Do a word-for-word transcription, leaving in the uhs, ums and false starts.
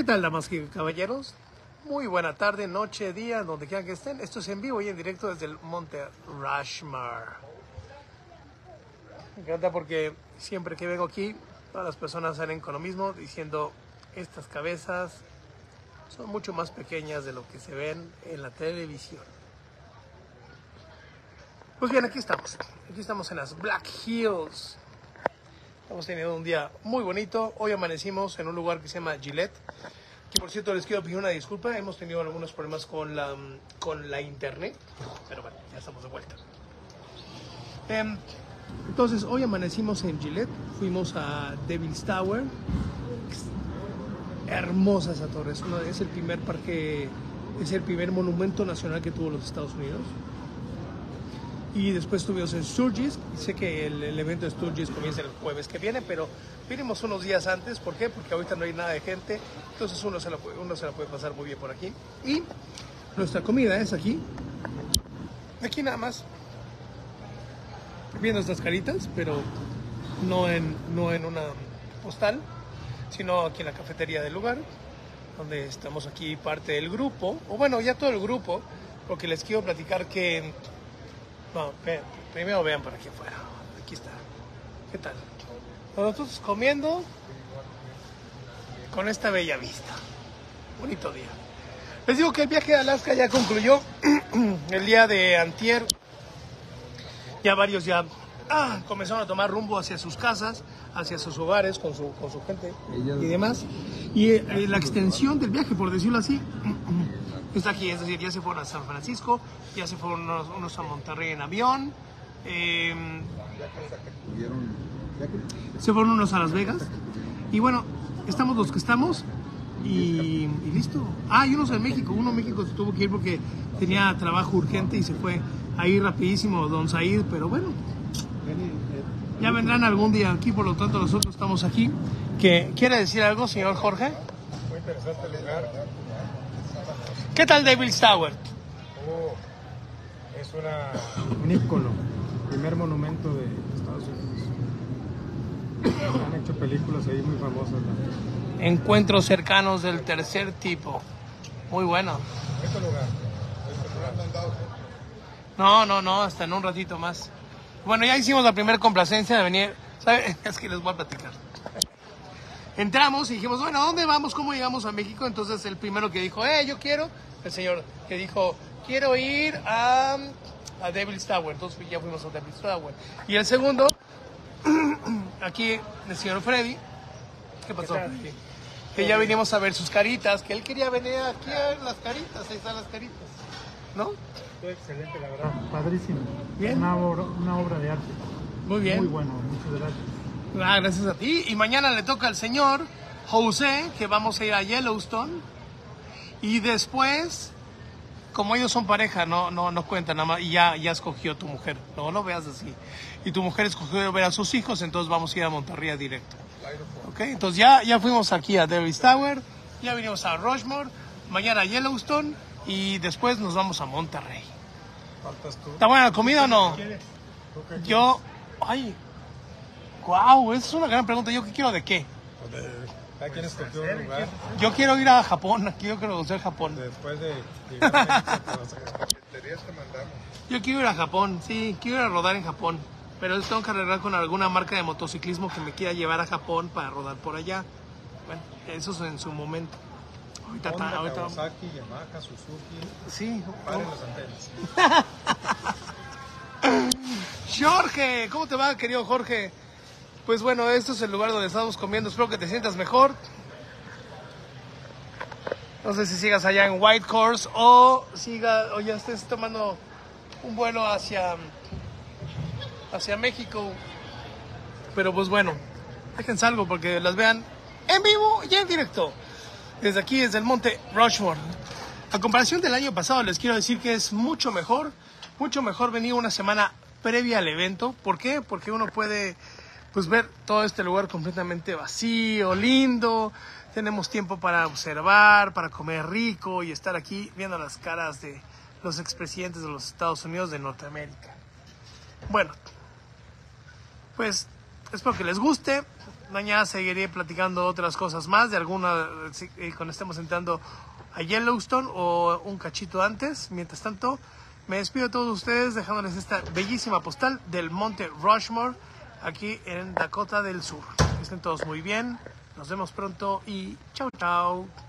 ¿Qué tal, damas y caballeros? Muy buena tarde, noche, día, donde quieran que estén. Esto es en vivo y en directo desde el Monte Rushmore. Me encanta porque siempre que vengo aquí, todas las personas salen con lo mismo, diciendo estas cabezas son mucho más pequeñas de lo que se ven en la televisión. Pues bien, aquí estamos. Aquí estamos en las Black Hills. Hemos tenido un día muy bonito. Hoy amanecimos en un lugar que se llama Gillette. Que por cierto les quiero pedir una disculpa. Hemos tenido algunos problemas con la, con la internet. Pero bueno, ya estamos de vuelta. Eh, entonces, hoy amanecimos en Gillette. Fuimos a Devil's Tower. Hermosa esa torre. Es, una, es el primer parque, es el primer monumento nacional que tuvo los Estados Unidos. Y después estuvimos en Sturgis. Sé que el, el evento de Sturgis comienza el jueves que viene, pero vinimos unos días antes. ¿Por qué? Porque ahorita no hay nada de gente. Entonces uno se la puede, uno se la puede pasar muy bien por aquí. Y nuestra comida es aquí. Aquí nada más. Viendo estas caritas, pero no en, no en una postal, sino aquí en la cafetería del lugar, donde estamos aquí parte del grupo. O bueno, ya todo el grupo, porque les quiero platicar que... No, vean, primero vean por aquí afuera. Aquí está. ¿Qué tal? Nosotros comiendo con esta bella vista. Bonito día. Les digo que el viaje a Alaska ya concluyó. El día de antier. Ya varios ya ah, comenzaron a tomar rumbo hacia sus casas, hacia sus hogares, con su, con su gente y demás. Y eh, la extensión del viaje, por decirlo así, está aquí. Es decir, ya se fueron a San Francisco, ya se fueron unos, unos a Monterrey en avión, eh, se fueron unos a Las Vegas. Y bueno, estamos los que estamos y, y listo. Ah, y unos en México. Uno en México se tuvo que ir porque tenía trabajo urgente y se fue ahí rapidísimo Don Said, pero bueno, ya vendrán algún día aquí, por lo tanto nosotros estamos aquí. ¿Qué, ¿Quiere decir algo, señor Jorge? Muy interesante el lugar. ¿Qué tal Devil's Tower? Oh, es una, un ícono, primer monumento de Estados Unidos. Han hecho películas ahí muy famosas, ¿no? Encuentros cercanos del tercer tipo. Muy bueno. Este lugar. No, no, no, hasta en un ratito más. Bueno, ya hicimos la primera complacencia de venir. ¿Sabe? Es que les voy a platicar. Entramos y dijimos, bueno, ¿a dónde vamos? ¿Cómo llegamos a México? Entonces el primero que dijo, eh, yo quiero, el señor que dijo, quiero ir a, a Devil's Tower. Entonces ya fuimos a Devil's Tower. Y el segundo, aquí el señor Freddy. ¿Qué pasó? ¿Qué que ya vinimos a ver sus caritas, que él quería venir aquí a ver las caritas, ahí están las caritas, ¿no? Todo excelente, la verdad. Padrísimo. Bien. Una obra, una obra de arte. Muy bien. Muy bueno, muchas gracias. Ah, gracias a ti. Y mañana le toca al señor José, que vamos a ir a Yellowstone. Y después, como ellos son pareja, no, no, no cuentan nada más. Y ya, ya escogió tu mujer. No lo veas así. Y tu mujer escogió ver a sus hijos, entonces vamos a ir a Monterrey directo. Ok, entonces ya, ya fuimos aquí a Devil's Tower, ya vinimos a Rushmore, mañana a Yellowstone y después nos vamos a Monterrey. ¿Faltas tú? ¿Está buena la comida o no? ¿Qué quieres? Yo, ay, wow, esa es una gran pregunta. ¿Yo qué quiero de qué? ¿Cada quien escogió un lugar? Yo quiero ir a Japón, aquí yo quiero conocer Japón. Después de llegar a México, te vas a quedar. Te mandamos. Yo quiero ir a Japón, sí, quiero ir a rodar en Japón. Pero tengo que arreglar con alguna marca de motociclismo que me quiera llevar a Japón para rodar por allá. Bueno, eso es en su momento. Ahorita Honda, está, ahorita... Kawasaki, Yamaha, Suzuki. Sí. Paren las antenas. Jorge, ¿cómo te va, querido Jorge? Pues bueno, esto es el lugar donde estamos comiendo. Espero que te sientas mejor. No sé si sigas allá en Whitehorse o siga o ya estés tomando un vuelo hacia hacia México. Pero pues bueno, déjense algo porque las vean en vivo y en directo. Desde aquí, desde el Monte Rushmore. A comparación del año pasado, les quiero decir que es mucho mejor, mucho mejor venir una semana previa al evento. ¿Por qué? Porque uno puede pues ver todo este lugar completamente vacío, lindo. Tenemos tiempo para observar, para comer rico y estar aquí viendo las caras de los expresidentes de los Estados Unidos de Norteamérica. Bueno, pues espero que les guste. Mañana seguiré platicando otras cosas más, de alguna, cuando estemos entrando a Yellowstone o un cachito antes. Mientras tanto, me despido de todos ustedes dejándoles esta bellísima postal del Monte Rushmore aquí en Dakota del Sur. Que estén todos muy bien, nos vemos pronto y chau chau.